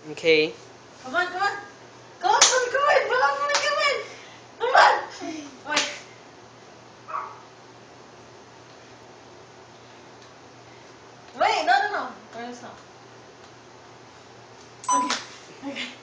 Okay. Come on, come on. Come on, come on, come on, come on, come on. Come on. Wait. Wait, no, no, no. Where's not? Okay, okay.